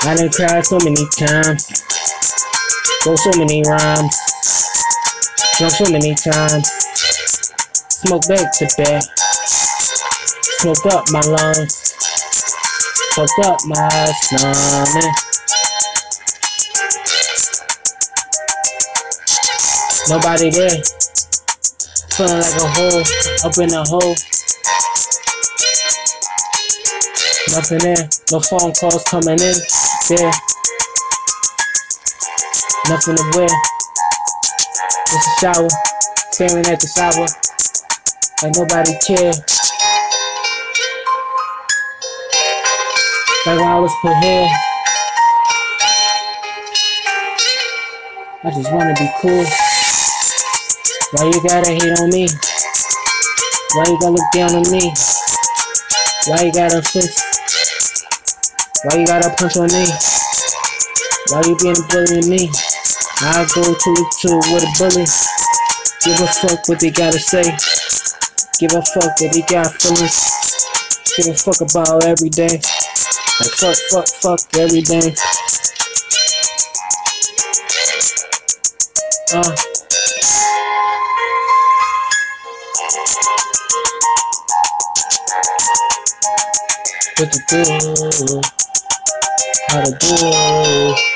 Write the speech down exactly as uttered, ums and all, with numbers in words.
I done cried so many times, wrote so many rhymes, drunk so many times, smoked back to back, smoked up my lungs, fucked up my stomach. Nobody there, feeling like a hole, up in a hole. Nothing there, no phone calls coming in, there. Nothing to wear, just a shower, staring at the shower, like nobody cared. Like when I was put here, I just wanna be cool. Why you gotta hate on me? Why you gotta look down on me? Why you gotta fist? Why you gotta punch on me? Why you being a bully to me? I go to the two with a bully. Give a fuck what they gotta say. Give a fuck that they got feelings. Give a fuck about every day. Like fuck, fuck, fuck every day. Uh. What to do? How to do?